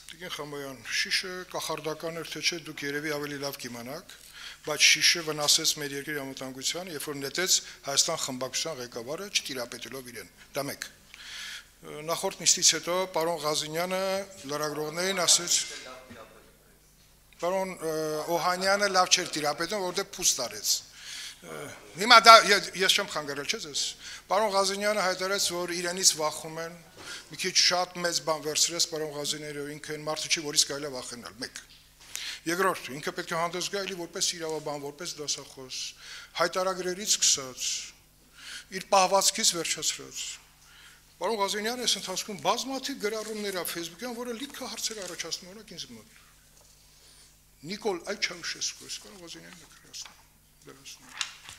Տիկին Խամոյան, շիշը կախարդական էր թե չէ, դուք երևի ավելի լավ կիմանաք, բայց շիշը վնասեց մեր երկրի անվտանգությանը, երբ որ նետեց Հայաստան խմբակցության ղեկավարը չտիրապետելով իրեն։ Դա մեկ։ Նախորդ նիստից հետո պարոն Ղազինյանը լրագրողներին ասեց, պարոն Օհանյանը լավ չէր տիրապետում, որտեղ փուստ արեց։ Հիմա դա ես չեմ խանգարել, չէ՞ ձեզ։ Պարոն Ղազինյանը հայտարարեց, որ իրենից վախում են, մի քիչ շատ մեծ բան վերցրեց պարոն Ղազիները, ինքը այն մարդը չի, որից կարելի է վախենալ, մեկ։ Երկրորդ, ինքը պետք է հանդես գա էլի որպես իրավաբան, որպես դասախոս, հայտարարագրերից սկսած, իր պահվածքից վերջացրած։ Պարոն Ղազինյանը այս ընթացքում բազմաթիվ գրառումներ ա Facebook-յան, որը լիքը հարցեր առաջացնում օրինակ ինձ մոտ։ Նիկոլ Այչաուշեսկու, պարոն Ղազինյանը գրասնում։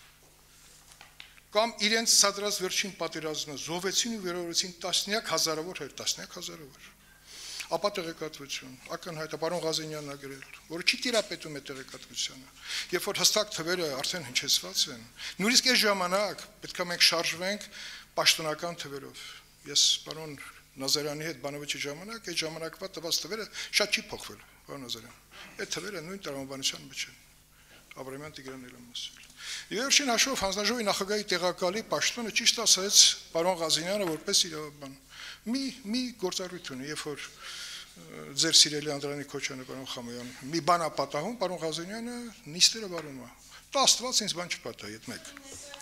Կամ իրենց սադրած վերջին պատերազմը զոհվեցին ու վերորեցին տասնյակ հազարավոր հայեր, տասնյակ հազարավոր։ Ապա տեղեկատվություն, ակնհայտ է պարոն Ղազինյանն ա գրել, որը չի տիրապետում է տեղեկատվությանը։ Երբ որ հստակ թվերը արդեն հնչեցված են, նույնիսկ այս ժամանակ պետք է մենք շարժվենք պաշտոնական թվերով։ Ես պարոն Նազարյանի հետ բանավեճի ժամանակ, այդ ժամանակվա տված թվերը շատ չի փոխվել, պարոն Նազարյան։ Այդ թվերը նույն տրամաբանության մեջ են։ Աբրամյան Տիգրանն եմ ասել։ Վերջին հաշվով հանձնաժողովի նախագահի տեղակալի պաշտոնը ճիշտ ասաց պարոն Ղազինյանը որպես իրավաբան։ Մի գործառույթ ունի, երբ որ ձեր սիրելի Անդրանիկ Քոչյանը պարոն Խամոյան մի բան է պատահում, պարոն Ղազինյանը նիստերը վարում է։ Դա Աստված ինձ բան չպատահի, այդ մեկ։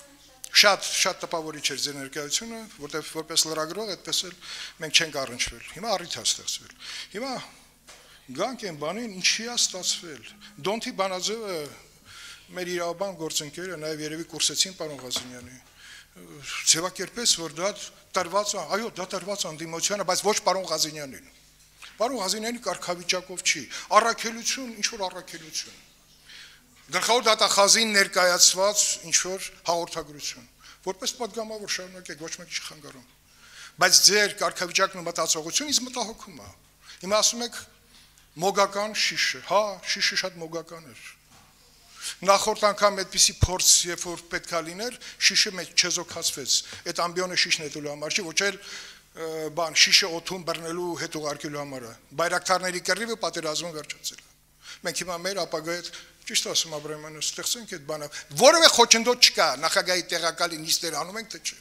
Շատ տպավորիչ էր ձեր ներկայությունը, որտեղ որպես լրագրող այդպես էլ մենք չենք առնչվել։ Հիմա առիթ է ստացվել։ Հիմա գանք այն բանին, ինչի է ստացվել։ Դոնթի Բանաձևը մեր իրավաբան գործընկերը նաև երևի կուրսեցին պարոն Ղազինյանի։ Ձևակերպեց, որ դա տրված է, այո, դա տրված է անդիմությանը, բայց ոչ պարոն Ղազինյանին։ Պարոն Ղազինյանի կարգավիճակով չի, առաքելություն, ինչ որ առաքելություն։ Գլխավոր դատախազին ներկայացված ինչ որ հաղորդագրություն, որպես պատգամավոր շարունակեք, ոչ մեկ չի խանգարում։ Բայց ձեր կարգավիճակն ու մտածողությունը ինձ մտահոգում է։ Հիմա ասում եք մոգական շիշը, հա, շիշը շատ մոգական էր։ Նախորդ անգամ այդպիսի փորձ, երբ որ պետքա լիներ, շիշը մեջ չեզոքացվեց։ Այդ ամբիոնը շիշն էտելու համար չի, ոչ էլ բան շիշը օթում բռնելու հետ ուղարկելու համար է։ Բայրակթարների կռիվը պատերազմում վերջացել է։ Մենք հիմա մեր ապագայից ճիշտ ասում Աբրահամյանը, ստեղծենք այդ բանը։ Որևէ խոչընդոտ չկա, նախագահի տեղակալի նիստեր անում ենք թե չէ։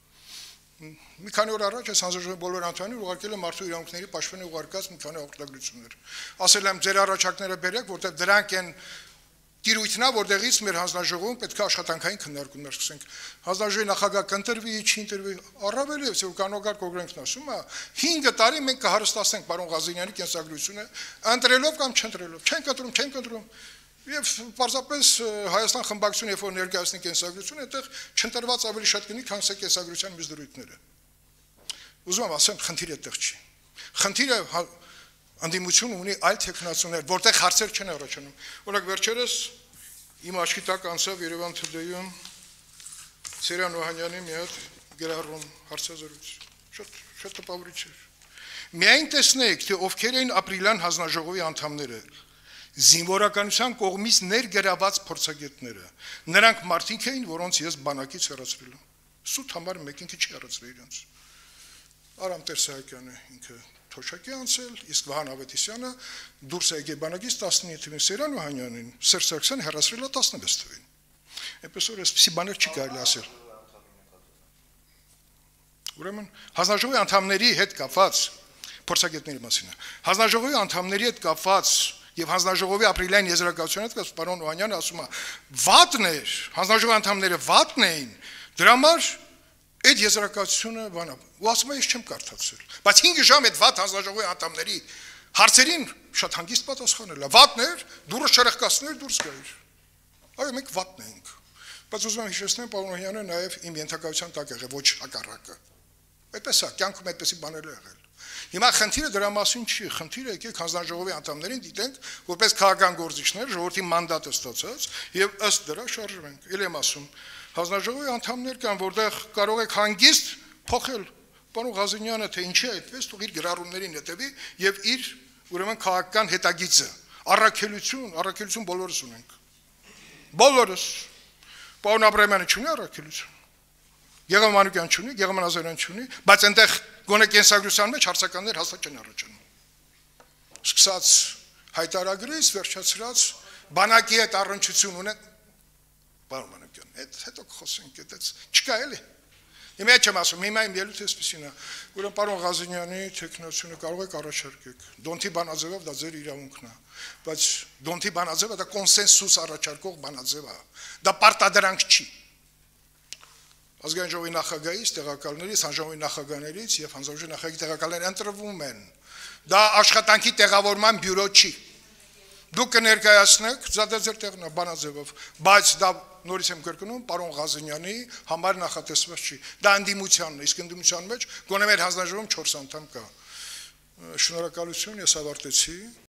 Մի քանի օր առաջ ես հանձնաժողովի բոլոր անդամներին ուղարկել եմ մարդու իրավունքների պաշտպանի ուղարկած մի քանի հաղորդագրություններ։ Ասել եմ ձեր առաջարկները բերեք, որտեղ դրանք են Տիրույթնա, որտեղից մեր հանձնաժողովում պետք է աշխատանքային քննարկումներ սկսենք։ Հանձնաժողովի նախագահ կընտրվի, չի ընտրվի, առավել եւս կանոնավոր օրենքն ասում է 5 տարի մենք կհարստացնենք պարոն Ղազինյանի կենսագրությունը, ընտրելով կամ չընտրելով։ Չենք ընտրում։ Եվ պարզապես Հայաստան խմբակցությունը, երբ որ ներկայացնի կենսագրությունը, այդտեղ չընտրված ավելի շատ կնի, քան սա կենսագրության մյուս դրույթները։ Ուզում եմ ասեմ, խնդիրը այդտեղ չի։ Խնդիրը անդիմություն ունի այլ տեխնացուներ, որտեղ հարցեր չեն առաջանում։ Օրինակ վերջերս իմ աչքի տակ անցավ Երևան Today-ում Սերյան Օհանյանի մի հատ գրառում հարցազրույց։ Շատ տպավորիչ էր։ Միայն տեսնեք, թե ովքեր էին ապրիլյան հանձնաժողովի անդամները, զինվորականության կողմից ներգրաված փորձագետները։ Նրանք մարդիկ էին, որոնց ես բանակից հեռացրել եմ։ Սուտ համար մեկ ինքը չի հեռացրել իրենց։ Արամ Տեր-Սահակյանը ինքը Թոշակի անցել, իսկ Վահան Ավետիսյանը դուրս է եկել բանակից 19 թվին, Սերյան Օհանյանին, Սերժ Սարգսյանը հեռացրել է 16 թվին։ Այնպես որ այսպիսի բաներ չի կարելի ասել։ Ուրեմն հանձնաժողովի անդամների հետ կապված փորձագետների մասին է։ Հանձնաժողովի անդամների հետ կապված եւ հանձնաժողովի ապրիլյան եզրակացության հետ կապված պարոն Օհանյանը ասում է վատն էր, հանձնաժողովի անդամները վատն էին, դրա համար այդ եզրակացությունը բանա։ Ու ասում եմ ես չեմ կարդացել։ Բայց 5 ժամ այդ վատ հանձնաժողովի անդամների հարցերին շատ հանգիստ պատասխանել է։ Վատն էր, դուրս չրեղկացներ դուրս գայր։ Այո, մենք վատն ենք։ Բայց ուզում եմ հիշեցնել պարոն Օհանյանը նաև իմ ենթակայության տակ եղել, ոչ հակառակը։ Այդպես է, կյանքում այդպեսի բաներ եղել։ Հիմա խնդիրը դրա մասին չի, խնդիրը եկեք հանձնաժողովի անդամներին դիտենք, որպես քաղաքական գործիչներ, ժողովրդի մանդատը ստացած եւ ըստ դրա շարժվենք։ Էլ եմ ասում, հանձնաժողովի անդամներ կան, որտեղ կարող եք հանգիստ փոխել պարոն Ղազինյանը, թե ինչի է այդպես, թող իր գրառումներին հետևի եւ իր ուրեմն քաղաքական հետագիծը, առաքելություն բոլորս ունենք։ Բոլորս։ Պարոն Աբրահամյանը չունի առաքելություն։ Գեգամ Մանուկյան չունի, Գեգամ Նազարյան չունի, բայց այնտեղ գոնե կենսագրության մեջ հարցականներ հաստատ չեն առաջանում։ սկսած հայտարարագրից վերջացրած բանակի հետ առնչություն ունեն Պարոն Մանուկյան, հետո խոսենք, այդպես չկա էլի։ Հիմա չեմ ասում, հիմա իմ ելույթը էսպիսին է, ուրեմն պարոն Ղազենյանի տեխնոսյանը կարող եք առաջարկեք։ Դոնթի բանաձևով դա ձեր իրավունքն է, բայց Դոնթի բանաձևը դա կոնսենսուս առաջարկող բանաձև է։ Դա պարտադրանք չի։ Ազգային ժողովի նախագահից, տեղակալներից, հանձնաժողովի նախագահներից եւ հանձնաժողովի նախագահի տեղակալները ընտրվում են։ Դա աշխատանքի տեղավորման բյուրո չի։ Դուք կներկայացնեք, դա ձեր տեղն է բանաձևով, բայց դա նորից եմ կրկնում, պարոն Ղազենյանի համար նախատեսված չի։ Դա ընդդիմությանն է, իսկ ընդդիմության մեջ գոնե մեր հանձնաժողովում 4 անդամ կա։ Շնորհակալություն, ես ավարտեցի։